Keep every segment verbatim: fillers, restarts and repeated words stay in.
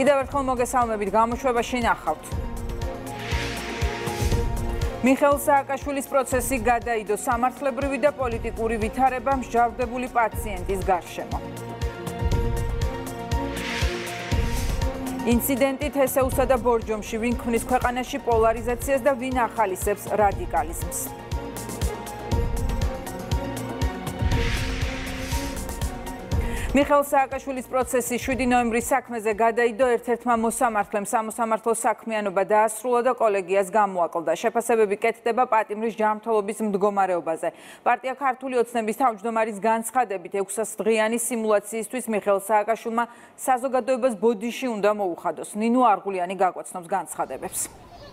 კიდევ ერთხელ მოგესალმებით, გამოშვებაში ნახავთ. მიხეილ სააკაშვილის პროცესი გადაიდო სამართლებრივი და პოლიტიკური ვითარება მსჯავრდებული პაციენტის გარშემო. ინციდენტი თესეუსა და ბორჯომში ვინ ქმნის ქვეყანაში პოლარიზაციას და ვინ ახალისებს რადიკალიზმს. მიხეილ სააკაშვილის პროცესი შვიდი ნოემბრის საქმეზე გადაიდო ერთ-ერთმა მოსამართლემ სამოსამართლო საქმიანობა დაასრულა და კოლეგიას გამოაკლდა. შეფასებები კეთდება პატიმრის ჯანმრთელობის მდგომარეობაზე. პარტია ქართული ოცნების თავმჯდომარის განცხადებით ექვსასდღიანი სიმულაციისთვის მიხეილ სააკაშვილმა საზოგადოებას ბოდიში უნდა მოუხადოს. ნინო არღულიანი გაკვეცნობს განცხადებებს.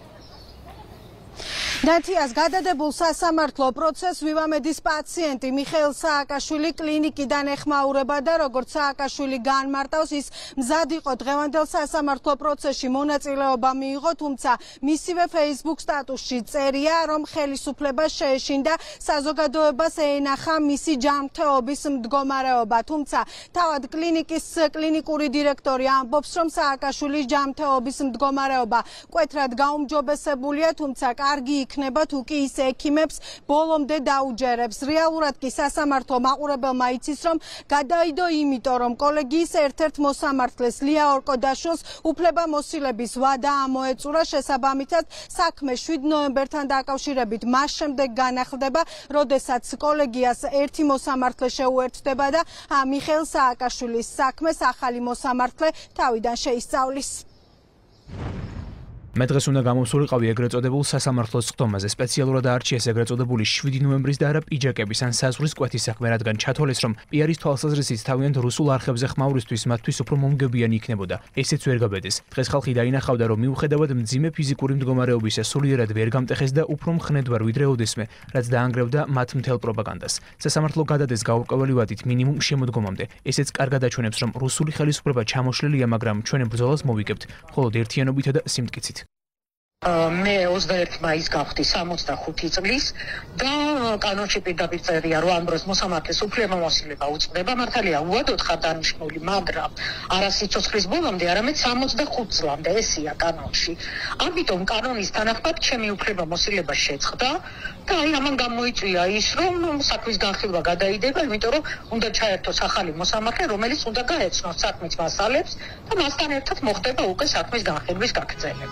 ნათიას გადადებულ სასამართლო პროცესს ვივამედის პაციენტი მიხეილ სააკაშვილი კლინიკიდან ეხმაურება და როგორც სააკაშვილი განმარტავს, ის მზად იყო დღევანდელ სასამართლო პროცესში მონაწილეობა მიიღო, თუმცა მისივე Facebook სტატუსში წერია, რომ ხელისუფლება შეეშინდა საზოგადოებას ეენახა მისი ჯანმრთელობის მდგომარეობა, თუმცა თავად კლინიკის კლინიკური დირექტორი ამბობს, რომ სააკაშვილის ჯანმრთელობის მდგომარეობა მკვეთრად გაუმჯობესებულია, თუმცა კარგი იქნება თუ კი ის ექიმებს ბოლომდე დაუჯერებს. რეალურად კი სასამართლო მაყურებელმა იცის, რომ გადაიდო იმიტომ, რომ კოლეგიის ერთ-ერთ მოსამართლეს ლია ორკოდაშვილს უფლებამოსილების ვადა ამოეწურა, შესაბამისად საქმე შვიდ ნოემბერთან დაკავშირებით მას შემდეგ განახლდება, როდესაც კოლეგიას ერთი მოსამართლე შეუერთდება და მიხეილ სააკაშვილის საქმეს ახალი მოსამართლე თავიდან შეისწავლის. მე დღეს უნდა გამოვსულიყავი ეგრეთ წოდებულ სასამართლოს ხდომაზე. სპეციალურად აარჩიეს ეგრეთ წოდებული შვიდი ნოემბრის და არა პიჯაკების ან საზღვრის კვეთის საქმე, რადგან ჩათვალეს, რომ პიარის თვალსაზრისით თავიანთ რუსულ არხებზე ხმაურისთვის მათთვის უფრო მომგებიანი იქნებოდა. ესეც ვერ გაბედეს. დღეს ხალხი დაინახავდა, რომ მიუხედავად მძიმე ფიზიკური მდგომარეობისა სულიერად ვერ გამტეხეს და უფრო მხნედვარ ვიდრე ოდესმე, რაც დაანგრევდა მათ მთელ პროპაგანდას. სასამართლო გადადეს გაურკვეველი ვადით მინიმუმ შემოდგომამდე. ესეც კარგად აჩვენებს, რომ რუსული ხელისუფლება ჩამოშლილია, მაგრამ ჩვენ ბრძოლას მოვიგებთ, მხოლოდ ერთიანობითა და სიმტკიცით. მე ოცდაერთი მაისს გავხდი სამოცდახუთი წლის და კანონში პირდაპირ წერია, რომ ამ დროს მოსამართლეს უფლებამოსილება უწყდება. მართალია უადოდ ხარ დანიშნული, მაგრამ არა სიცოცხლის ბოლომდე, არამედ სამოცდახუთ წლამდე, ესია კანონში. ამიტომ კანონის თანახმად ჩემი უფლებამოსილება შეწყდა და აი ამან გამოიწვია ის, რომ საქმის განხილვა გადაიდება, იმიტომ რომ უნდა ჩაერთოს ახალი მოსამართლე, რომელიც უნდა გაეცნოს საქმის მასალებს და მასთან ერთად მოხდება უკვე საქმის განხილვის გაგრძელება.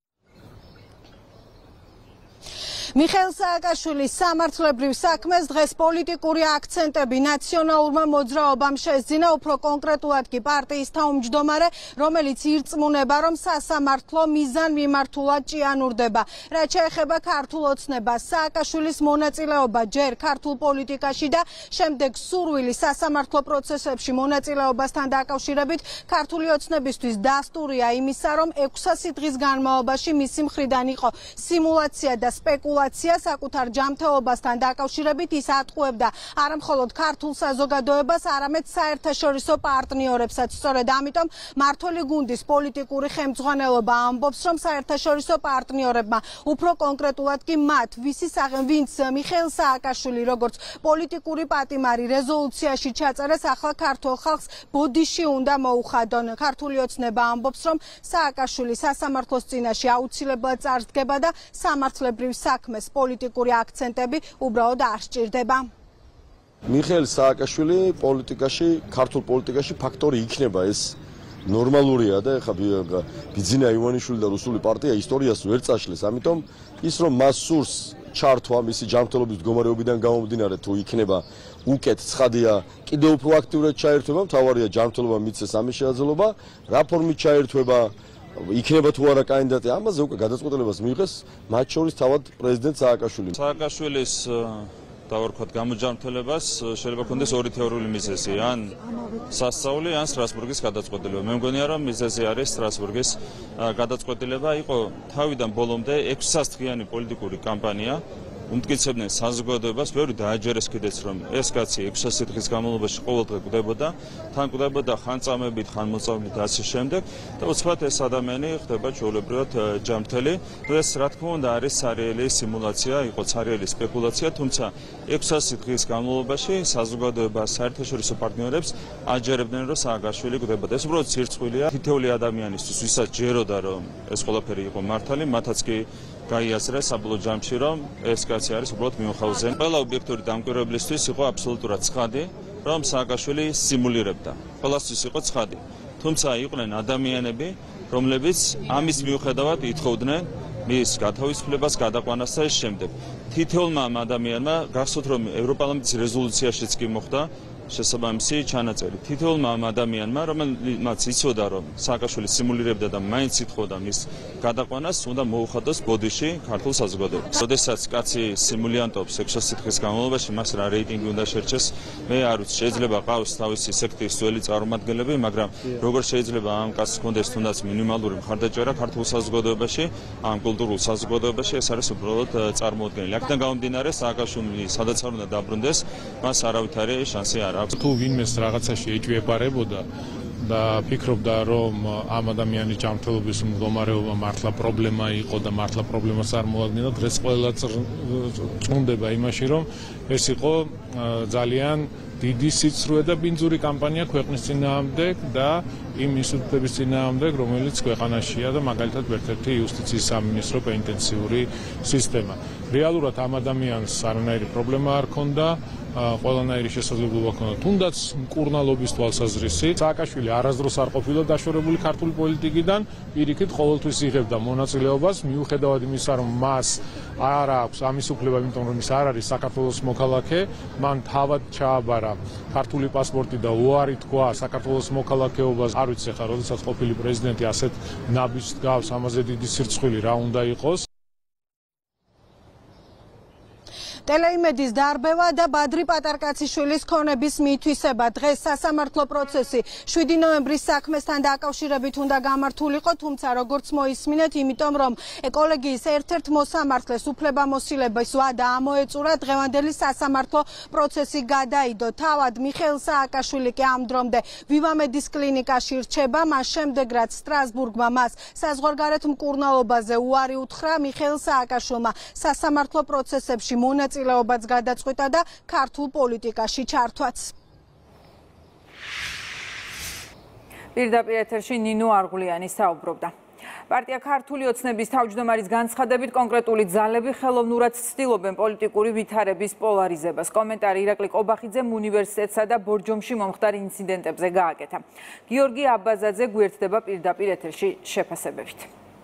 მიხეილ სააკაშვილის სამართლებრივ საქმეს დღეს პოლიტიკური აქცენტები ნაციონალურმა მოძრაობამ შეძინა, უფრო კონკრეტულად კი პარტიის თავმჯდომარე, რომელიც ირწმუნება, რომ სასამართლო მიზანმიმართულად ჭიანურდება. რაც შეეხება ქართულ ოცნებას, სააკაშვილის მონაწილეობა ჯერ ქართულ პოლიტიკაში და შემდეგ სურვილი სასამართლო პროცესებში მონაწილეობასთან დაკავშირებით ქართული ოცნებისთვის დასტურია იმისა, რომ ექვსასი დღის განმავლობაში მისი მხრიდან იყო სიმულაცია და სპეკულაცია საკუთარ ჯანმრთელობასთან დაკავშირებით. ის ატყუებდა არა მხოლოდ ქართულ საზოგადოებას, არამედ საერთაშორისო პარტნიორებსაც. სწორედ ამიტომ მმართველი გუნდის პოლიტიკური ხელმძღვანელობა ამბობს, რომ საერთაშორისო პარტნიორებმა, უფრო კონკრეტულად კი მათ, ვინც მიხეილ სააკაშვილი როგორც პოლიტიკური პატიმარი რეზოლუციაში ჩაწერეს, ახლა ქართულ ხალხს ბოდიში უნდა მოუხადონ. ქართული ოცნება ამბობს, რომ სააკაშვილი სასამართლოს წინაშე აუცილებლად წარსდგება და სამართლებრივ საქმეს პოლიტიკური აქცენტები უბრალოდ არ სჭირდება. მიხეილ სააკაშვილი პოლიტიკაში, ქართულ პოლიტიკაში ფაქტორი იქნება, ეს ნორმალურია და ეხლა ბიძინა ივანიშვილი და რუსული პარტია ისტორიას ვერ წაშლეს, ამიტომ ის რომ მას სურს ჩართვა მისი ჯანმრთელობის მდგომარეობიდან გამომდინარე, თუ იქნება უკეთ ცხადია, კიდევ უფრო აქტიურად ჩაერთვება, მთავარია ჯანმრთელობა მიცეს ამის შეაძლოება, რა ფორმით ჩაერთვება, იქნება თუ არა კანდიდატი, ამაზე უკვე გადაწყვეტილებას მიიღეს, მათ შორის თავად პრეზიდენტ სააკაშვილი. სააკაშვილის დავარქვათ გამოჯანმრთელებას შეიძლება ქონდეს ორი თეორიული მიზეზი, ან სასწაული, ან სტრასბურგის გადაწყვეტილება. მე მგონია, რომ მიზეზი არის სტრასბურგის გადაწყვეტილება. იყო თავიდან ბოლომდე ექვსასდღიანი პოლიტიკური კამპანია უმტკიცებდნენ საზოგადოებას, ბევრი დააჯერეს კიდეც, რომ ეს კაცი ექვსი დღის განმავლობაში ყოველდღე კვდებოდა, თან კვდებოდა ხან წამებით, ხან მოწამებით და ასე შემდეგ და უცბად ეს ადამიანი ხდება ჩვეულებრივად ჯანმრთელი. ეს რა თქმა უნდა არის სერიალი სიმულაცია, იყო სერიალი სპეკულაცია, თუმცა ექვსი დღის განმავლობაში საზოგადოება საერთაშორისო პარტნიორებს აჯერებდნენ, რომ სააკაშვილი კვდებოდა. ეს უბრალოდ სირცხვილია თითოეული ადამიანისთვის, ვისაც ჯეროდა, რომ ეს ყველაფერი იყო მართალი, მათაც კი გაიაზრეს საბოლოო ჯამში, რომ ეს კაცი არის უბრალოდ მიუნხაუზენი. ყველა ობიექტური დამკვირვებლისთვის იყო აბსოლუტურად ცხადი, რომ სააკაშვილი სიმულირებდა. ყველასთვის იყო ცხადი. თუმცა იყვნენ ადამიანები, რომლებიც ამის მიუხედავად ითხოვდნენ მის გათავისუფლებას, გადაყვანას და ეს შემდეგ. თითოეულმა ამ ადამიანმა გახსოვთ, რომ ევროპარლამენტის რეზოლუციაშიც კი მოხდა შესაბამისი ჩანაწერი. თითოეულმა ამ ადამიანმა, რომელმაც იცოდა, რომ სააკაშვილი სიმულირებდა და მაინც ითხოვდა მის გადაყვანას, უნდა მოუხადოს ბოდიში ქართულ საზოგადოებას. როდესაც კაცი სიმულიანტობს ექვსი დღის განმავლობაში, მას რა რეიტინგი უნდა შერჩეს, მე არ ვიცი, შეიძლება ყავს თავისი სექტის ძველი წარმომადგენლები, მაგრამ როგორ შეიძლება ამ კაცს ჰქონდეს თუნდაც მინიმალური მხარდაჭერა ქართულ საზოგადოებაში, ამ კულტურულ საზოგადოებაში, ეს არის უბრალოდ წარმოუდგენელი. აქედან გამომდინარე, სააკაშვილი სადაც არ უნდა დაბრუნდეს, მას არავითარი შანსი არ აქვს. თუ ვინმეს რაღაცაში ეჭვიებარებოდა და ფიქრობდა, რომ ამ ადამიანის ჯანმრთელობის მდგომარეობა მართლა პრობლემა იყო და მართლა პრობლემას არ მოადგენდა, დღეს ყველა წუნდება იმაში, რომ ეს იყო ძალიან დიდი სიცრუე და ბინძური კამპანია ქვეყნის წინააღმდეგ და იმ ინსტიტუტების წინააღმდეგ, რომელიც ქვეყანაშია და მაგალითად ერთ-ერთი იუსტიციის სამინისტრო პენიტენციური სისტემა. რეალურად ამ ადამიანს არანაირი პრობლემა არ ჰქონდა, ყველანაირი შესაძლებლობა ჰქონდა, თუნდაც მკურნალობის თვალსაზრისით. სააკაშვილი არასდროს არ ყოფილა დაშორებული ქართული პოლიტიკიდან, პირიქით ყოველთვის იღებდა მონაწილეობას, მიუხედავად იმისა, რომ მას არ აქვს ამის უფლება, იმიტომ რომ ის არ არის საქართველოს მოქალაქე, მან თავად ჩააბარა ქართული პასპორტი და უარი თქვა საქართველოს მოქალაქეობას. არ ვიცი ხა, როდესაც ყოფილი პრეზიდენტი ასეთ ნაბიჯს გავს, ამაზე დიდი სირცხვილი რა უნდა იყოს. ტელეიმედის დარბევა და ბადრი პატარკაციშვილის ქონების მითვისება. დღეს სასამართლო პროცესი შვიდი ნოემბრის საქმესთან დაკავშირებით უნდა გამართულიყო, თუმცა როგორც მოისმინეთ, იმიტომ რომ კოლეგიის ერთ-ერთ მოსამართლეს უფლებამოსილების ვადა ამოეწურა, დღევანდელი სასამართლო პროცესი გადაიდო. თავად მიხეილ სააკაშვილი კი ამ დრომდე ვივამედის კლინიკაში რჩება, მას შემდეგ რაც სტრასბურგმა მას საზღვარგარეთ მკურნალობაზე უარი უთხრა, მიხეილ სააკაშვილმა სასამართლო პროცესებში მონაწილეობაც გადაწყვიტა და ქართულ პოლიტიკაში ჩართვაც. პირდაპირ ეთერში ნინო არღულიანი საუბრობდა. პარტია ქართული ოცნების თავმჯდომარის განცხადებით კონკრეტული ძალები ხელოვნურად ცდილობენ პოლიტიკური ვითარების პოლარიზებას. კომენტარი ირაკლი კობახიძემ უნივერსიტეტსა და ბორჯომში მომხდარ ინციდენტებზე გააკეთა. გიორგი აბაზაძე გვერდდება პირდაპირ ეთერში შეფასებებით.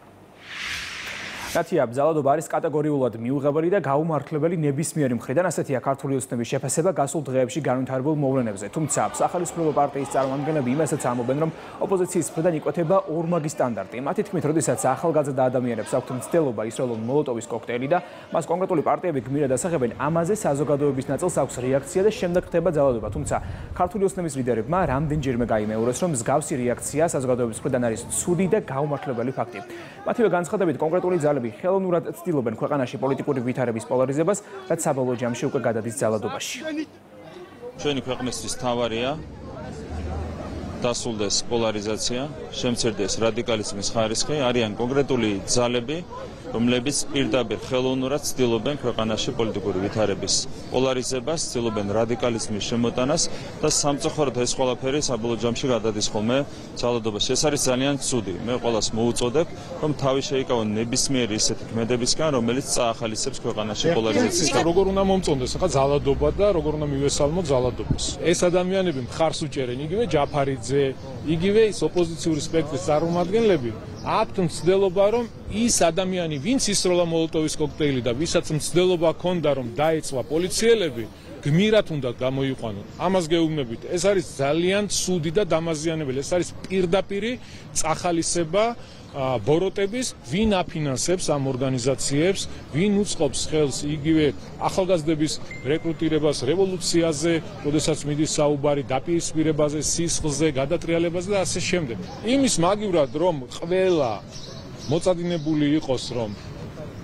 კაცია, ძალადობა არის კატეგორიულად მიუღებელი და გაუმართლებელი ნებისმიერი მხრიდან, ასეთია ქართული ოცნების შეფასება გასულ დღეებში განვითარებულ მოვლენებზე. თუმცა სახალისმრებო პარტიის წარმომადგენლები იმასაც ამბობენ, რომ ოპოზიციის მხრიდან იკვეთება ორმაგი სტანდარტი. მათი თქმით, როდესაც ახალგაზრდა ადამიანებს აქვთ მცდელობა ისროლონ მოლოტოვის კოქტეილი და მას კონკრეტული პარტიები გმირად ასახებენ, ამაზე საზოგადოების ნაწილს აქვს რეაქცია და შემდეგ ხდება ძალადობა. თუმცა ქართული ოცნების ლიდერებმა რამდენჯერმე გაიმეორეს, რომ მსგავსი რეაქცია საზოგადოების მხრიდან არის ცუდი და გაუმართლებელი ფაქტი. მათივე განცხადებით კონკრეტული ძალები ხელოვნურად ცდილობენ ქვეყანაში პოლიტიკური ვითარების პოლარიზებას, რაც საბოლოო ჯამში უკვე გადადის ძალადობაში. ჩვენი ქვეყნისთვის თავარია დასულდეს პოლარიზაცია, შემცირდეს რადიკალიზმის ხარისხი, არიან კონკრეტული ძალები, რომლებიც პირდაპირ ხელოვნურად ცდილობენ ქვეყანაში პოლიტიკური ვითარების პოლარიზებას, ცდილობენ რადიკალიზმის შემოტანას და სამწუხაროდ ეს ყველაფერი საბოლოო ჯამში გადადის ხოლმე ძალადობაში. ეს არის ძალიან ცუდი. მე ყველას მოუწოდებ, რომ თავი შეიკავონ ნებისმიერი ისეთი ქმედებისგან, რომელიც წაახალისებს ქვეყანაში პოლარიზაციას. როგორ უნდა მომწონდეს ახლა ძალადობა და როგორ უნდა მივესალმოთ ძალადობას. ეს ადამიანები მხარს უჭერენ, იგივე ჯაფარიძე, იგივე ის ოპოზიციური სპექტრის წარმომადგენლები აქვთ მცდელობა, რომ ის ადამიანი, ვინც ისროლა მოლოტოვის კოქტეილი და ვისაც მცდელობა ჰქონდა, რომ დაეწვა პოლიციელები, გმირად უნდა გამოიყვანონ. ამას გეუბნებით. ეს არის ძალიან ცუდი და დამაზიანებელი. ეს არის პირდაპირი წახალისება ბოროტების, ვინ აფინანსებს ამ ორგანიზაციებს, ვინ უწყობს ხელს იგივე ახალგაზრდების რეკრუტირებას რევოლუციაზე, როდესაც მიდის საუბარი დაპირისპირებაზე, სისხლზე, გადატრიალებაზე და ასე შემდეგ. იმის მაგივრად, რომ ყველა მოწადინებული იყოს, რომ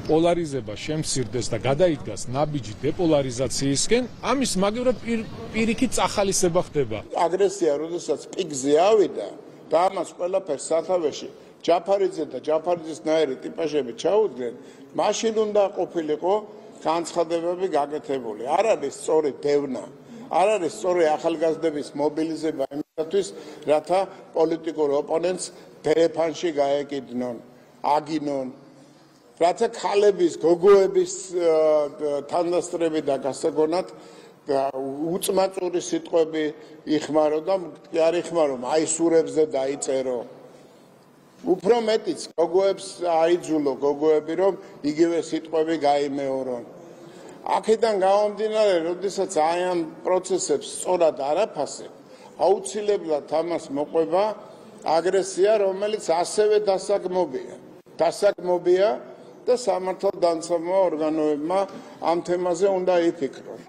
პოლარიზება შემცირდეს და გადაიდგას ნაბიჯი დეპოლარიზაციისკენ, ამის მაგივრად პირიქით წახალისება ხდება. აგრესია, როდესაც პიკზე ავიდა და ამას ყველაფერს სათავეში ჯაფარიძე და ჯაფარიძისნაირი ტიპაჟები ჩაუდგნენ, მაშინ უნდა ყოფილიყო განცხადებები გაკეთებული. არ არის სწორი დევნა, არ არის სწორი ახალგაზრდების მობილიზება იმისათვის, რათა პოლიტიკურ ოპონენტს დერეფანში გაეკიდნონ, აგინონ. რათა ქალების, გოგოების თანდასწრები და გასაგონად უწმაწური სიტყვები იხმარო და არ იხმარო, აისურებზე დაიწერო. უფრო მეტიც გოგოებს აიძულო გოგოები, რომ იგივე სიტყვები გაიმეორონ. აქედან გამომდინარე, როდესაც აი ამ პროცესებს სწორად არ აფასებ, აუცილებლად ამას მოყვება აგრესია, რომელიც ასევე დასაგმობია. დასაგმობია და სამართალდამცავ ორგანოებმა ამ თემაზე უნდა იფიქრონ.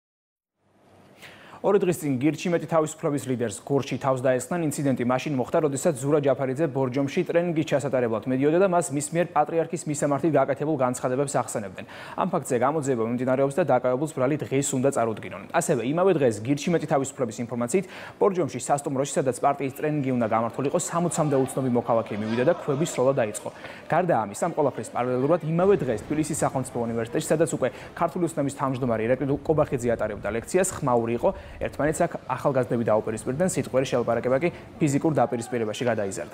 ორი დღის წინ გირჩი მეტი თავისუფლების ლიდერს გორში თავს დაესხნენ. ინციდენტი მაშინ მოხდა, როდესაც ზურა ჯაფარიძე ბორჯომში ტრენინგის ჩასატარებლად მედიოდა და მას მის მიერ პატრიარქის მისამართით გაკეთებულ განცხადებებს ახსენებდნენ. ამ ფაქტზე გამოძიება მიმდინარეობს და დაკავებულს ბრალი დღეს უნდა წარუდგინონ. ასევე იმავე დღეს გირჩი მეტი თავისუფლების ინფორმაციით ბორჯომში სასტუმროში, სადაც პარტიის ტრენინგი უნდა გამართულიყო, სამოცამდე უცნობი მოქალაქე მივიდა და ქვების სროლა დაიწყო. გარდა ამისა, ამ ყველაფრის პარალელურად იმავე დღეს თბილისის სახელმწიფო უნივერსიტეტში, სადაც უკვე ქართული ოცნების თავმჯდომარე ირაკლი კობახიძე ატარებდა ლექციას, ხმაური იყო. ერთმანეთს აქ ახალგაზრდები დაუპირისპირდნენ, სიტყვიერი შელაპარაკება კი ფიზიკურ დაპირისპირებაში გადაიზარდა.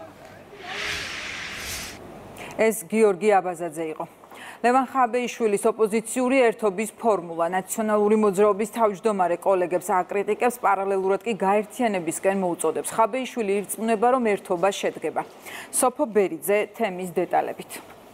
ეს გიორგი აბაზაძე იყო. ლევან ხაბეიშვილის ოპოზიციური ერთობის ფორმულა ნაციონალური მოძრაობის თავმჯდომარე კოლეგებს აკრიტიკებს, პარალელურად კი გაერთიანებისკენ მოუწოდებს. ხაბეიშვილი ირწმუნება, რომ ერთობა შედგება. სოფო ბერიძე თემის დეტალებით.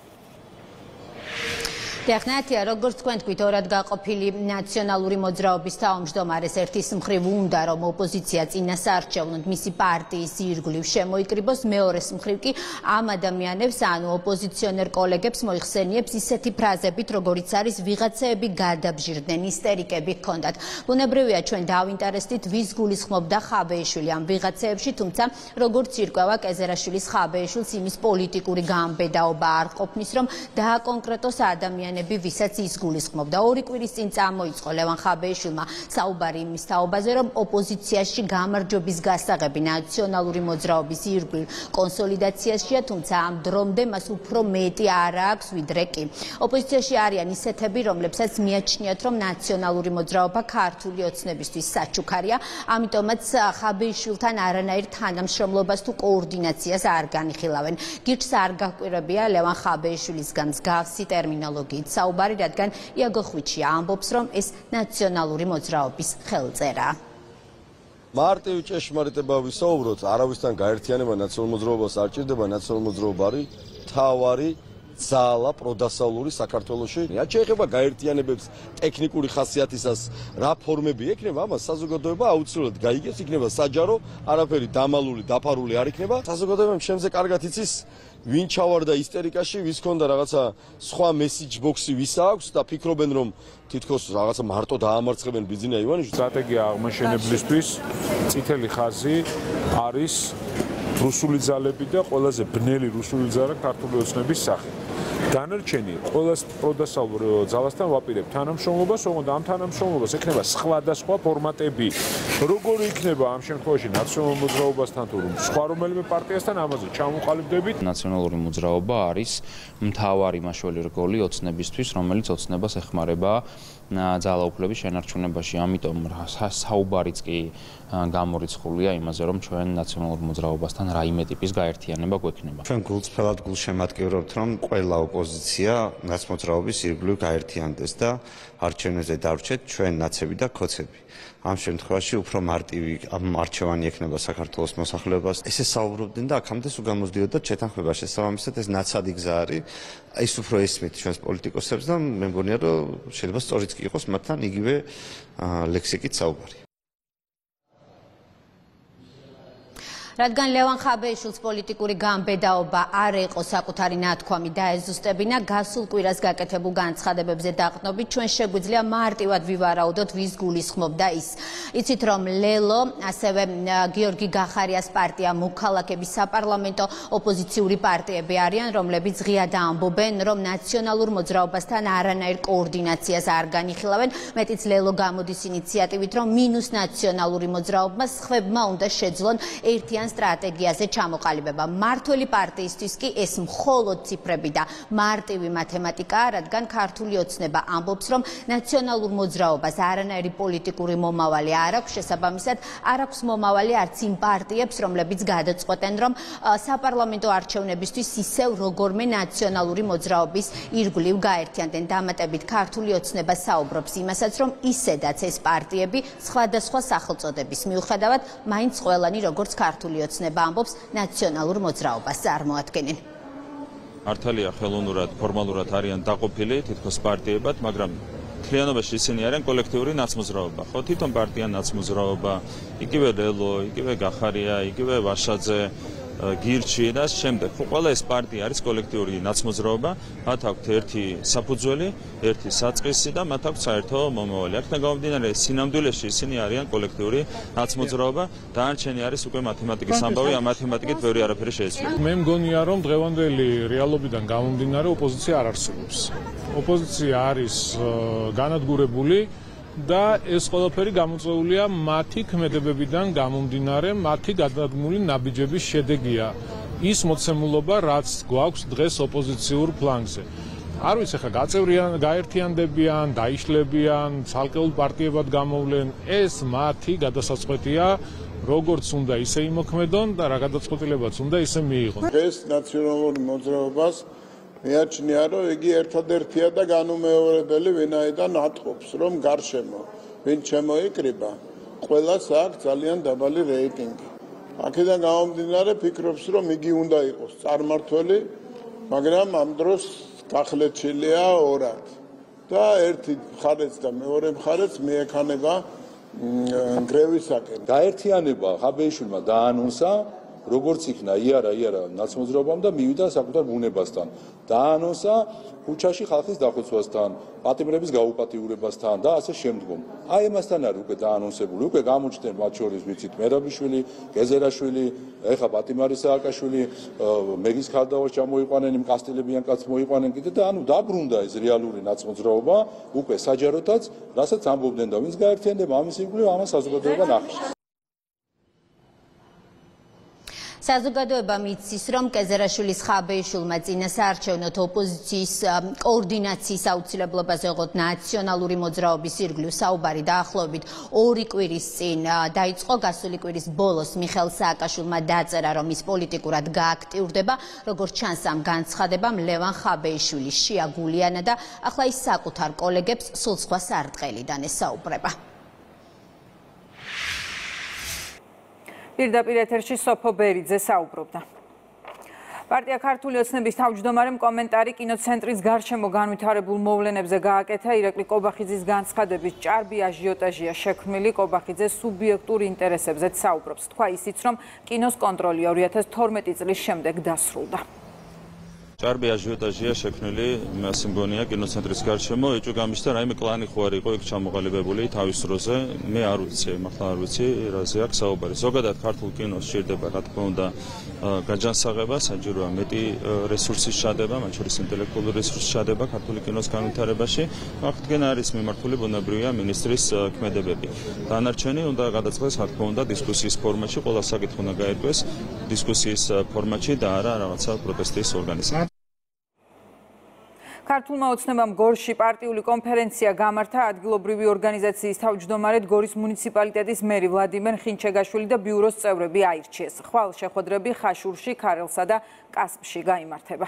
Დიახნათია, როგორც თქვენ თქვით, ორად გაყოფილი ნაციონალური მოძრაობის თავმჯდომარეს ერთის მხრივ უნდა, რომ ოპოზიცია წინასაარჩევნოდ მისი პარტიის ირგვლივ შემოიკრიბოს, მეორეს მხრივ კი ამ ადამიანებს, ანუ ოპოზიციონერ კოლეგებს მოიხსენიებს ისეთი ფრაზებით, როგორიც არის ვიღაცეები გადაბჟირდნენ, ისტერიკები ჰქონდათ. ბუნებრივია, ჩვენ დავინტერესდით, ვის გულისხმობდა ხაბეიშვილი ამ ვიღაცეებში, თუმცა როგორც ირკვევა კეზერაშვილის ხაბეიშვილს იმის პოლიტიკური გამბედაობა არ ყოფნის, რომ დააკონკრეტოს ადამიანები ვისაც ის გულისხმობდა. ორი კვირის წინ წამოიწყო ლევან ხაბეიშვილმა საუბარი იმის თაობაზე, რომ ოპოზიციაში გამარჯვების გასაღები ნაციონალური მოძრაობის ირგვლივ კონსოლიდაციაშია, თუმცა ამ დრომდე მას უფრო მეტი არ აქვს ვიდრე კი. ოპოზიციაში არიან ისეთები, რომლებსაც მიაჩნიათ, რომ ნაციონალური მოძრაობა ქართული ოცნებისთვის საჩუქარია, ამიტომაც ხაბეიშვილთან არანაირ თანამშრომლობას თუ კოორდინაციას არ განიხილავენ. გირჩს არ გაჰკვირებია ლევან ხაბეიშვილისგან მსგავსი ტერმინოლოგიით საუბარი, რადგან იაგო ხვიჩია ამბობს, რომ ეს ნაციონალური მოძრაობის ხელწერაა. მარტივი ჭეშმარიტება ვისაუბროთ, არავისთან გაერთიანება ნაციონალურ მოძრაობას არ ჭირდება, ნაციონალური მოძრაობა არის მთავარი ძალა პროდასავლური საქართველოში. რაც შეეხება გაერთიანებებს ტექნიკური ხასიათისას რა ფორმები ექნება, ამას საზოგადოება აუცილებლად გაიგებს, იქნება საჯარო, არაფერი დამალული, დაფარული არ იქნება. საზოგადოებამ შემზე კარგად იცის ვინ ჩავარდა ისტერიკაში, ვის ქონდა რაღაცა სხვა მესიჯ ბოქსი ვის აქვს და ფიქრობენ, რომ თითქოს რაღაცა მარტო დაამარცხებენ ბიძინა ივანიშვილს. სტრატეგია აღმაშენებლისთვის წითელი ხაზი არის რუსული ძალები და ყველაზე ბნელი რუსული ძალა ქართული ოცნების სახით. განარჩენი ყველას პროდასავლურ ძალასთან ვაპირებ თანამშრომლობას, ოღონდ ამ თანამშრომლობას ექნება სხვადასხვა ფორმატები. როგორი იქნება ამ შემთხვევაში ნაციონალურ მოძრაობასთან თუ სხვა რომელიმე პარტიასთან, ამაზე ჩამოყალიბდებით. ნაციონალური მოძრაობა არის მთავარი მაშველი რგოლი ოცნებისთვის, რომელიც ოცნებას ეხმარება ძალაუფლების შენარჩუნებაში. ამიტომ საუბარიც კი გამორიცხულია იმაზე, რომ ჩვენ ნაციონალურ მოძრაობასთან რაიმე ტიპის გაერთიანება გვექნება. ჩვენ გულწრფელად გულშემატკივრობთ, რომ ყველა ოპოზიცია ნაცმოძრაობის ირგვლივ გაერთიანდეს და არჩევნებზე დარჩეთ ჩვენ ნაცები და ქოცები. ამ შემთხვევაში უფრო მარტივი არჩევანი ექნება საქართველოს მოსახლეობას. ესე საუბრობდნენ და აქამდე სულ გამოძდიოდა ჩეთანხმება შესაბამისად, ეს ნაცადი გზა არის. ის უფრო ესმით ჩვენს პოლიტიკოსებს და მე მგონია, რომ შეიძლება სწორიც კი იყოს მათთან იგივე ლექსიკით საუბარი. რადგან ლევან ხაბეიშვილს პოლიტიკური გამბედაობა არ იყო საკუთარი ნათქვამი დაეზუსტებინა, გასულ კვირას გაკეთებულ განცხადებებზე დაყრდნობით ჩვენ შეგვიძლია მარტივად ვივარაუდოთ, ვის გულისხმობდა ის. იცით რომ ლელო, ასევე გიორგი გახარიას პარტია, მოქალაქების საპარლამენტო ოპოზიციური პარტიები არიან, რომლებიც ღიად ამბობენ, რომ ნაციონალურ მოძრაობასთან არანაირ კოორდინაციას არ განიხილავენ. მეტიც ლელო გამოდის ინიციატივით, რომ მინუს ნაციონალური მოძრაობა სხვებმა უნდა შეძლონ ერთიან სტრატეგიაზე ჩამოყალიბება. მართველი პარტიისთვის კი ეს მხოლოდ ციფრები და მარტივი მათემატიკაა, რადგან ქართული ოცნება ამბობს, რომ ნაციონალურ მოძრაობას არანაირი პოლიტიკური მომავალი არ აქვს, შესაბამისად არ აქვს მომავალი არც იმ პარტიებს, რომლებიც გადაწყვეტენ, რომ საპარლამენტო არჩევნებისთვის ისევ როგორმე ნაციონალური მოძრაობის ირგვლივ გაერთიანდნენ. დამატებით ქართული ოცნება საუბრობს იმასაც, რომ ისედაც ეს პარტიები სხვადასხვა სახელწოდების მიუხედავად მაინც ყველანი როგორც ქართული ოცნება ამბობს ნაციონალურ მოძრაობას წარმოადგენენ. მართალია ხელოვნურად, ფორმალურად არიან დაყოფილი თითქოს პარტიებად, მაგრამ მთლიანობაში ისინი არიან კოლექტიური ნაცმოძრაობა. ხო, თვითონ პარტია ნაცმოძრაობა, იგივე ლელო, იგივე გახარია, იგივე ვაშაძე, გირჩი და შემდეგ. ხო, ყველა ეს პარტია არის კოლექტიური ნაცმოძრაობა, მათ აქვთ ერთი საფუძველი, ერთი საწყისი და მათ აქვთ საერთო მომავალი. აქედან გამომდინარე, სინამდვილეში ისინი არიან კოლექტიური ნაცმოძრაობა, დანარჩენი არის უკვე მათემატიკის ამბავი, ამ მათემატიკით ბევრი არაფერი შეიცვლება. მე მგონია, რომ დღევანდელი რეალობიდან გამომდინარე ოპოზიცია არ არსებობს. ოპოზიცია არის განადგურებული და ეს ყველაფერი გამოწვეულია მათი ქმედებებიდან გამომდინარე, მათი გადადგმული ნაბიჯების შედეგია. ის მოცემულობა, რაც გვაქვს დღეს ოპოზიციურ ფლანგზე. არ ვიცი, ხა გაწევრიან, გაერთიანდებიან, დაიშლებიან, ცალკეულ პარტიებად გამოვლენ, ეს მათი გადასაწყვეტია, როგორც უნდა ისე იმოქმედონ და რა გადაწყვეტილებაც უნდა ისე მიიღონ. ეს ნაციონალური მოძრაობას მეაჩნია, რომ იგი ერთადერთია და განუმეორებელი, ვინაიდან ატყობს, რომ გარშემო ვინ შემოიკრიბა, ყველას აქვს ძალიან დაბალი რეიტინგი. აქედან გამომდინარე, ფიქრობს, რომ იგი უნდა იყოს წარმართველი, მაგრამ ამ დროს გახლეჩილია ორად. და ერთი მხარეც და მეორე მხარეც მიექანება გრევისაკენ. გაერთიანება ხაბეიშვილმა დაანონსა, როგორც იქნა იარა იარა ნაცმოძრაობამ და მივიდა საკუთარ ბუნებასთან. დაანონსა ქუჩაში ხალხის დახოცვასთან, პატიმრების გაუპატიურებასთან და ასე შემდგომ. აი ამასთან არის უკვე დაანონსებული, უკვე გამოჩნდნენ მათ შორის ვიცით მერაბიშვილი, გეზერაშვილი, ეხა პატიმარი სააკაშვილი, მეგის ხარდაოს ჩამოიყვანენ, იმ კასტილებიან კაცს მოიყვანენ კიდე და ანუ დაბრუნდა ეს რეალური ნაცმოძრაობა, უკვე საჯაროდაც, რასაც ამბობდნენ და ვინც გაერთიანდება ამის ირგვლივ ამას საზოგადოება ნახავს. საზოგადოებამ იცის, რომ კეზერაშვილის ხაბეიშვილმა წინასაარჩევნო ოპოზიციის კოორდინაციის აუცილებლობაზე ოღონდ ნაციონალური მოძრაობის ირგვლივ საუბარი დაახლოებით ორი კვირის წინ დაიწყო. გასული კვირის ბოლოს მიხეილ სააკაშვილმა დაწერა, რომ ის პოლიტიკურად გააქტიურდება. როგორც ჩანს ამ განცხადებამ, ლევან ხაბეიშვილი შეაგულიანა და ახლა ის საკუთარ კოლეგებს სულ სხვა სარტყელიდან ესაუბრება. პირდაპირ ეთერში სოფო ბერიძე საუბრობდა. პარტია ქართული ოცნების თავმჯდომარემ კომენტარი კინოცენტრის გარშემო განვითარებულ მოვლენებზე გააკეთა. ირაკლი კობახიძის განცხადებით ჭარბი აჟიოტაჟია შექმნილი, კობახიძე სუბიექტურ ინტერესებზეც საუბრობს. თქვა ისიც, რომ კინოს კონტროლი ორი ათას თორმეტი წლის შემდეგ დასრულდა. ჭარბი აჟიოტაჟია შექმნილი, ასე მგონია კინოცენტრის გარშემო, ეჭვი გამიშთა რაიმე კლანი ხო არ იყო იქ ჩამოყალიბებული თავის დროზე. მე არ ვიცი, მართლა არ ვიცი, რაზე აქვს საუბარი. ზოგადად ქართულ კინოს სჭირდება, რა თქმა უნდა, გაჯანსაღება, საჭიროა მეტი რესურსის შადება, მათ შორის ინტელექტუალური რესურსის შადება ქართული კინოს განვითარებაში. აღდგენა არის მიმართული ბუნებრივია მინისტრის ქმედებები. დანარჩენი უნდა გადაწყდეს, რა თქმა უნდა, დისკუსიის ფორმატში, ყველა საკითხი უნდა გაერკვეს დისკუსიის ფორმატში და არა რაღაცა პროტესტის ორგანიზება. ქართულმა ოცნებამ გორში პარტიული კონფერენცია გამართა. ადგილობრივი ორგანიზაციის თავმჯდომარედ გორის მუნიციპალიტეტის მერი ვლადიმერ ხინჩეგაშვილი და ბიუროს წევრები აირჩიეს. ხვალ შეხვედრები ხაშურში, ქარელსა და კასპში გაიმართება.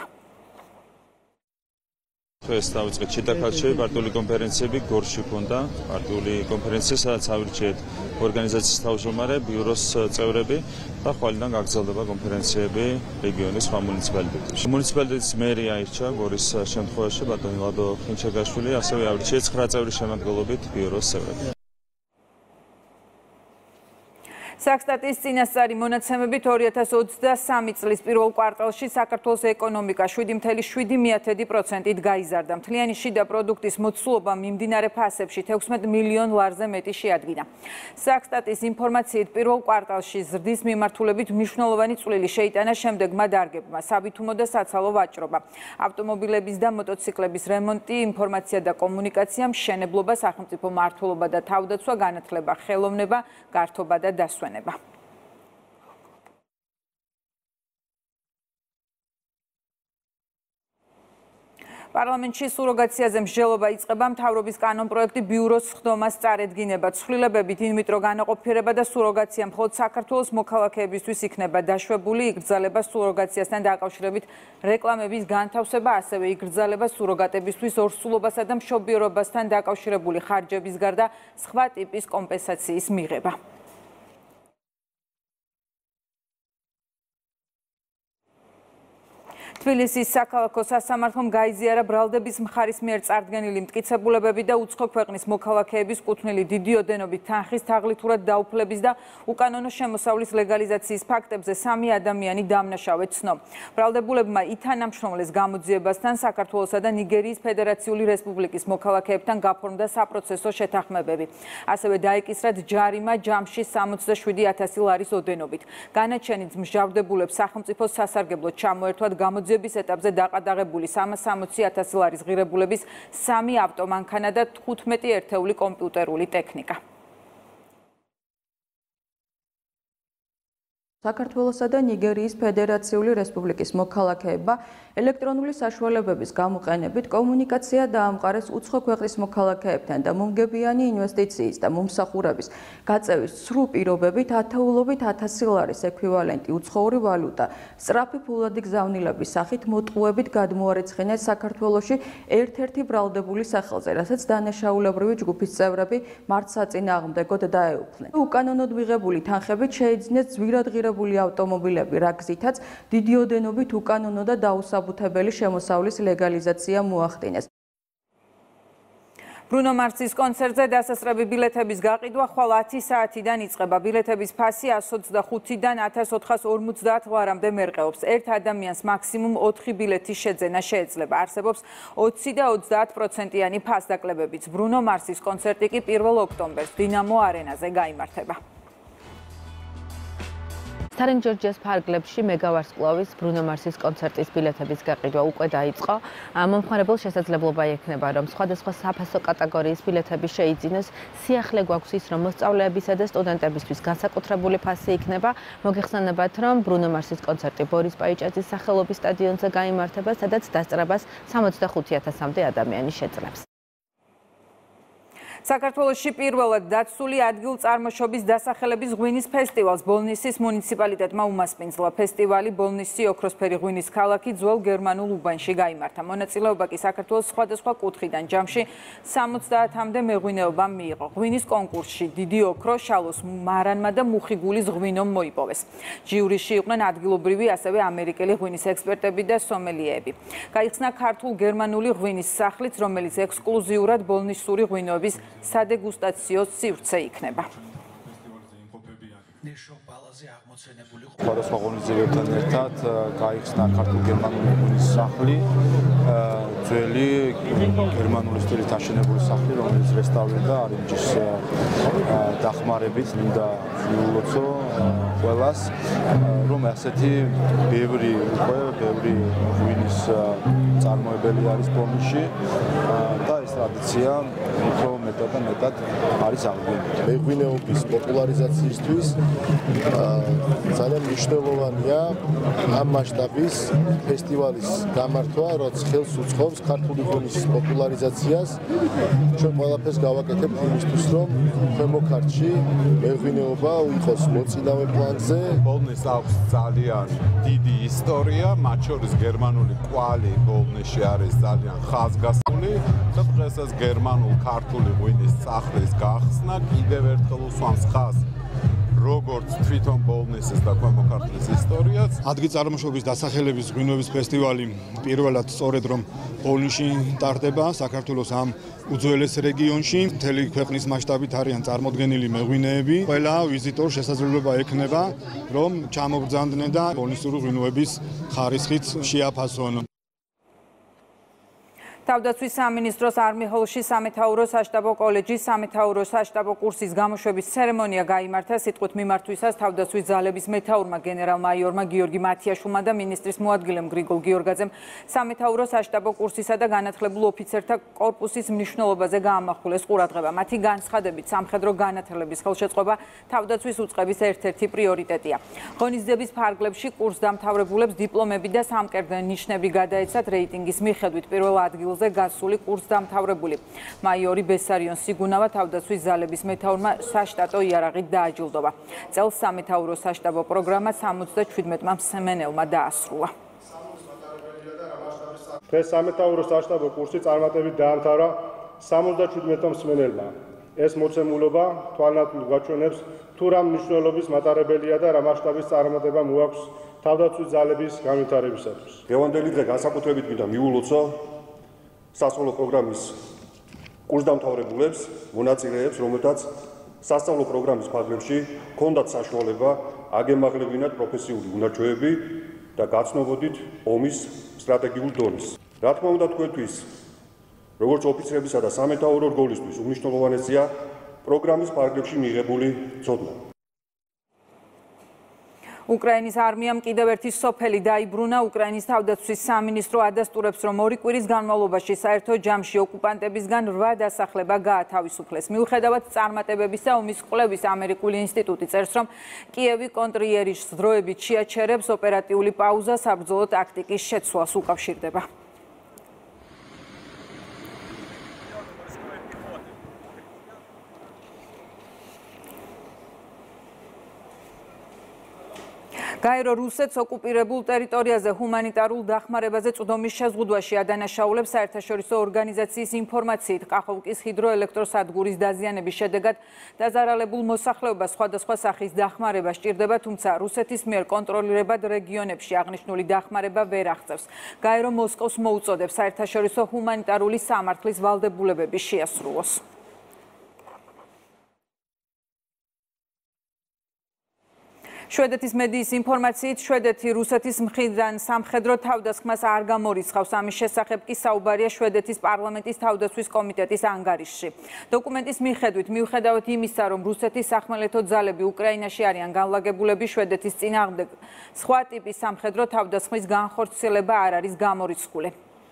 ეს დავიწყეთ შეთანხმებაში, პარტიული კონფერენციები გორში ჰქონდა, პარტიული კონფერენცია, სადაც ავირჩიეთ ორგანიზაციის თავმჯდომარე, ბიუროს წევრები და ხვალიდან გაგრძელდება კონფერენციები რეგიონის სხვა მუნიციპალიტეტებში. მუნიციპალიტეტის მერი აირჩა გორის შემთხვევაში ბატონი ლადო ხინჩეგაშვილი, ასევე ავირჩიეთ ცხრა წევრის შემადგენლობით ბიუროს წევრები. Საქსტატის წინასწარი მონაცემებით ორი ათას ოცდასამი წლის პირველ კვარტალში საქართველოს ეკონომიკა შვიდი ათეული პროცენტით გაიზარდა. მთლიანი შიდა პროდუქტის მოცულობა მიმდინარე ფასებში თექვსმეტ მილიონ ლარზე მეტი შეადგინა. საქსტატის ინფორმაციით პირველ კვარტალში ზრდის მიმართულებით მნიშვნელოვანი წვლილი შეიტანა შემდეგმა დარგებმა: საბითუმო და საცალო ვაჭრობა, ავტომობილების და მოტოციკლების რემონტი, ინფორმაცია და კომუნიკაცია, მშენებლობა, სახელმწიფო მმართველობა და თავდაცვა, განათლება, ხელოვნება, გართობა და დასვენება. პარლამენტში სუროგაციაზე მსჯელობა იწყება. მთავრობის კანონპროექტი ბიუროს სხდომას წარედგინება. ცვლილებებით იმით, რომ განაყოფიერება და სუროგაცია მხოლოდ საქართველოს მოქალაქეებისთვის იქნება დაშვებული, იგრძალება სუროგაციასთან დაკავშირებით რეკლამების განთავსება, ასევე იგრძალება სუროგატებისთვის ორსულობასა და მშობიარობასთან დაკავშირებული ხარჯების გარდა სხვა ტიპის კომპენსაციის მიღება. თბილისის საქალაქო სასამართლომ გაიზიარა ბრალდების მხარის მიერ წარდგენილი მტკიცებულებები და უცხო ქვეყნის მოქალაქეების კუთვნილი დიდი ოდენობით თანხის თაღლითურად დაუფლების და უკანონო შემოსავლის ლეგალიზაციის ფაქტებზე სამი ადამიანი დამნაშავედ ცნო. ბრალდებულებმა ითანამშრომლეს გამოძიებასთან საქართველოსა და ნიგერიის ფედერაციული რესპუბლიკის მოქალაქეებთან გაფორმდა საპროცესო შეთანხმებები. ასევე დაეკისრათ ჯარიმა ჯამში სამოცდაშვიდი ათასი ლარის ოდენობით. განაჩენით მსჯავრდებულებს სახელმწიფოს სასარგებლოდ ჩამოერთვათ გამოძიების ეტაპზე დაყადაღებული სამას სამოცი ათასი ლარის ღირებულების სამი ავტომანქანა და თხუთმეტი ერთეული კომპიუტერული ტექნიკა. საქართველოსა და ნიგერიის ფედერაციული რესპუბლიკის მოქალაქეებმა ელექტრონული საშუალებების გამოყენებით კომუნიკაცია დაამყარეს უცხო ქვეყნის მოქალაქეებთან და მომგებიანი ინვესტიციის და მომსახურების გაწევის სრულ პირობებით ათეულობით ათასი ლარის ექვივალენტი უცხოური ვალუტა სწრაფი ფულადი გზავნილების სახით მოტყუებით გადმოარიცხინეს საქართველოში ერთ-ერთი ბრალდებული სახელზე, რასაც დანაშაულებრივი ჯგუფის წევრები მართსაწინააღმდეგოდ დაეუფლნენ. უკანონოდ მიღებული თანხებით შეიძინეს ძვირად ღირებული ავტომობილები, რა გზითაც დიდი ოდენობით უკანონო და დაუსაბუთებელი შემოსავლის ლეგალიზაცია მოახდინეს. ბრუნო მარსის კონცერტზე დასასრები ბილეთების გაყიდვა ხვალ ათი საათიდან იწყება. ბილეთების ფასი ათას ოცდახუთიდან ათას ოთხას ორმოცდაათ ლარამდე მერყეობს. ერთ ადამიანს მაქსიმუმ ოთხი ბილეთის შეძენა შეეძლება. არსებობს ოცი და ოცდაათ პროცენტიანი ფასდაკლებებიც. ბრუნო მარსის კონცერტი კი პირველ ოქტომბერს დინამო არენაზე გაიმართება. სარენ ჯორჯიას ფარგლებში მეგავარსკვლავის ბრუნო მარსის კონცერტის ბილეთების გაყიდვა უკვე დაიწყო. მომხმარებელს შესაძლებლობა ექნება, რომ სხვადასხვა საფასო კატეგორიის ბილეთები შეიძინოს. სიახლე გვაქვს ის, რომ მოსწავლეებისა და სტუდენტებისთვის განსაკუთრებული ფასი იქნება. მოგეხსენებათ, რომ ბრუნო მარსის კონცერტი ბორის პაიჭაძის სახელობის სტადიონზე გაიმართება, სადაც დასწრებას სამოცდახუთი ათასამდე ადამიანი შეძლებს. საქართველოში პირველად დაცული ადგილწარმოშობის დასახელების ღვინის ფესტივალს ბოლნისის მუნიციპალიტეტმა უმასპინძლა. ფესტივალი ბოლნისი ოქროსფერი ღვინის ქალაქი ძველ გერმანულ უბანში გაიმართა. მონაწილეობა კი საქართველოს სხვადასხვა კუთხიდან ჯამში სამოცდაათამდე მეღვინეობამ მიიღო. ღვინის კონკურსში დიდი ოქრო, შალოს მარანმა და მუხი გულის ღვინომ მოიპოვეს. ჯიურიში იყვნენ ადგილობრივი, ასევე ამერიკელი ღვინის ექსპერტები და სომელიეები. გაიხსნა ქართულ-გერმანული ღვინის სახლიც, რომელიც ექსკლუზიურად ბოლნისური ღვინოების სადეგუსტაციო სივრცე იქნება. სხვადასხვა ღონისძიებებთან ერთად გაიხსნა ქართულ-გერმანული ღვინის სახლი, ძველი გერმანული სტილით აშენებული სახლი, რომელიც რესტავრირდა არინჯის დახმარებით მინდა მიულოცო ყველას, რომ ასეთი ბევრი უკვე ბევრი ღვინის წარმოებელი არის ბოლნისში და ეს ტრადიცია უფრო მეტად და მეტად არის აღდგენილი. მეღვინეობის პოპულარიზაციისთვის ძალიან მნიშვნელოვანია ამ მასშტაბის ფესტივალის გამართვა, რაც ხელს უწყობს ქართული ღვინის პოპულარიზაციას. ჩვენ ყველაფერს გავაკეთებთ იმისთვის, რომ ქვემო ქართლში მეღვინეობა იყოს მოწინავე პლანზე. ბოლნის აქვს ძალიან დიდი ისტორია, მათ შორის გერმანული კვალი ბოლნისში არის ძალიან ხაზგასმული და დღესაც გერმანულ-ქართული ღვინის სახლის გახსნა კიდევ ერთხელ უსვამს ხაზს, როგორც თვითონ ბოლნისის და ქვემო ქართლის ისტორიაც. ადგილ წარმოშობის დასახელების ღვინოების ფესტივალი პირველად სწორედ რომ ბოლნისში ტარდება საქართველოს ამ უძველეს რეგიონში, მთელი ქვეყნის მასშტაბით არიან წარმოდგენილი მეღვინეები. ყველა ვიზიტორს შესაძლებლობა ექნება, რომ ჩამობრძანდნენ და ბოლნისური ღვინოების ხარისხით შეაფასონ. თავდაცვის სამინისტროს არმიჰოლში სამეთაურო საშტაბო კოლეჯის სამეთაურო საშტაბო კურსის გამოშვების ცერემონია გაიმართა. სიტყვით მიმართვისას თავდაცვის ძალების მეთაურმა გენერალ-მაიორმა გიორგი მათიაშვილმა და მინისტრის მოადგილემ გრიგოლ გიორგაძემ სამეთაურო საშტაბო კურსისა და განათლებულ ოფიცერთა კორპუსის მნიშვნელობაზე გაამახვილეს ყურადღება. მათი განცხადებით, სამხედრო განათლების ხელშეწყობა თავდაცვის უწყების ერთ-ერთი პრიორიტეტია. ღონისძიების ფარგლებში კურსდამთავრებულებს დიპლომები და სამკერდო ნიშნები გადაეცათ. რეიტინგის მიხედვით პირველ ადგილ ზე გასული კურსდამთავრებული მაიორი ბესარიონ სიგუნავა თავდაცვის ძალების მეთაურმა საშტატო იარაღით დააჯილდოვა. წელს სამეთაურო საშტაბო პროგრამა სამოცდაჩვიდმეტმა მსმენელმა დაასრულა. დღეს სამეთაურო საშტაბო კურსი წარმატებით დაამთავრა სამოცდაჩვიდმეტმა მსმენელმა. ეს მოცემულობა თვალნათვლად გაჩვენებს თუ რა მნიშვნელობის მატარებელია და რა მასშტაბის წარმატება მოაქვს თავდაცვის ძალების განვითარებისათვის. დღევანდელი დღე განსაკუთრებით მინდა მიულოცო სასწავლო პროგრამის კურსდამთავრებულებს, მონაწილეებს, რომელთაც სასწავლო პროგრამის ფარგლებში ჰქონდათ საშუალება აგემაღლებინათ პროფესიული უნარჩვევები და გაცნობოდით ომის სტრატეგიულ დონეს. რა თქმა უნდა, თქვენთვის, როგორც ოფიცრებისა და სამეთაურო რგოლისთვის უმნიშვნელოვანესია პროგრამის ფარგლებში მიღებული ცოდნა. უკრაინის არმიამ კიდევ ერთი სოფელი დაიბრუნა. უკრაინის თავდაცვის სამინისტრო ადასტურებს, რომ ორი კვირის განმავლობაში საერთო ჯამში ოკუპანტებისგან რვა დასახლება გაათავისუფლეს. მიუხედავად წარმატებებისა, ომის კვლევის ამერიკული ინსტიტუტი წერს, რომ კიევი კონტრიერის დროებით შეაჩერებს ოპერატიული პაუზა საბრძოლო ტაქტიკის შეცვლას უკავშირდება. გაერო რუსეთს ოკუპირებულ ტერიტორიაზე ჰუმანიტარულ დახმარებაზე წვდომის შეზღუდვაში ადანაშაულებს საერთაშორისო ორგანიზაციის ინფორმაციით კახოვკის ჰიდროელექტროსადგურის დაზიანების შედეგად დაზარალებულ მოსახლეობას სხვადასხვა სახის დახმარება სჭირდება, თუმცა რუსეთის მიერ კონტროლირებად რეგიონებში აღნიშნული დახმარება ვერ აღწევს. გაერო მოსკოვს მოუწოდებს საერთაშორისო ჰუმანიტარული სამართლის ვალდებულებები შეასრულოს. შვედეთის მედიის ინფორმაციით, შვედეთი რუსეთის მხრიდან სამხედრო თავდასხმას არ გამორიცხავს. ამის შესახებ კი საუბარია შვედეთის პარლამენტის თავდაცვის კომიტეტის ანგარიშში. დოკუმენტის მიხედვით, მიუხედავად იმისა, რომ რუსეთის სახმელეთო ძალები უკრაინაში არიან განლაგებულები, შვედეთის წინააღმდეგ სხვა ტიპის სამხედრო თავდასხმის განხორციელება არ არის გამორიცხული.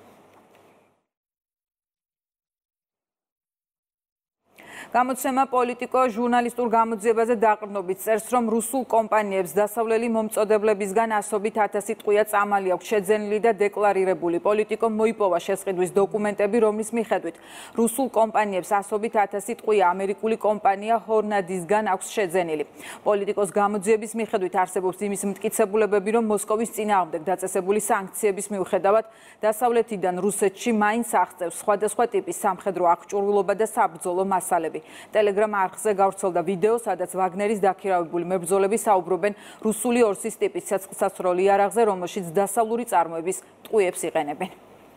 გამოცემა პოლიტიკო ჟურნალისტურ გამოძიებაზე დაყრდნობით წერს, რომ რუსულ კომპანიებს დასავლელი მომწოდებლებისგან ასობით ათასი ტყვია წამალი აქვს შეძენილი და დეკლარირებული. პოლიტიკო მოიპოვა შესყიდვის დოკუმენტები, რომლის მიხედვით რუსულ კომპანიებს ასობით ათასი ტყვია ამერიკული კომპანია ჰორნადისგან აქვს შეძენილი. პოლიტიკოს გამოძიების მიხედვით არსებობს იმის მტკიცებულებები, რომ მოსკოვის წინააღმდეგ დაწესებული სანქციების მიუხედავად დასავლეთიდან რუსეთში მაინც აღწევს სხვადასხვა ტიპის სამხედრო აღჭურვილობა და საბრძოლო მასალები. Telegram არხზე გავრცელდა ვიდეო, სადაც ვაგნერის დაქირავებული მებრძოლები საუბრობენ რუსული ორსის ტიპის ცეცხლსასროლი იარაღზე, რომელშიც დასავლური წარმოების ტყვიებს იყენებენ.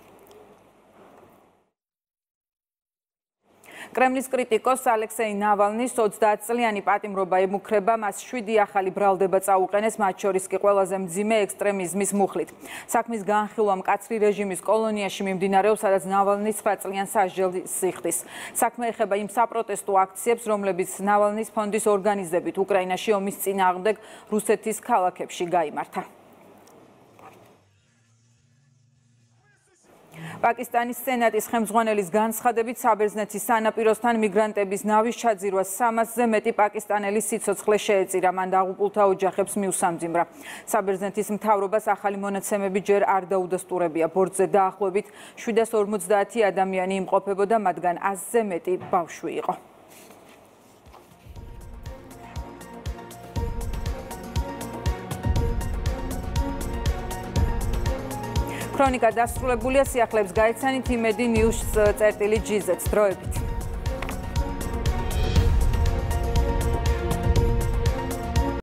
კრემლის კრიტიკოს ალექსეი ნავალნის ოცდაათწლიანი პატიმრობა ემუქრება, მას შვიდი ახალი ბრალდება წაუყენეს, მათ შორის კი ყველაზე მძიმე ექსტრემიზმის მუხლით. საქმის განხილვა მკაცრი რეჟიმის კოლონიაში მიმდინარეობს, სადაც ნავალნი ცხრა წლიან სასჯელს იხდის. საქმე ეხება იმ საპროტესტო აქციებს, რომლებიც ნავალნის ფონდის ორგანიზებით უკრაინაში ომის წინააღმდეგ რუსეთის ქალაქებში გაიმართა. პაკისტანის სენატის ხელმძღვანელის განცხადებით, საბერძნეთის სანაპიროსთან მიგრანტების ნავის ჩაძირვას სამასზე მეტი პაკისტანელი სიცოცხლე შეეწირა, მან დაღუპულთა ოჯახებს მიუსამძიმრა. საბერძნეთის მთავრობას ახალი მონაცემები ჯერ არ დაუდასტურებია. ბორტზე დაახლოებით შვიდას ორმოცდაათი ადამიანი იმყოფებოდა, მათგან ასზე მეტი ბავშვი იყო. ქრონიკა დასრულებულია, სიახლეებს გაეცანით იმედი ნიუს წერტილი ჯი ზედს. დროებით.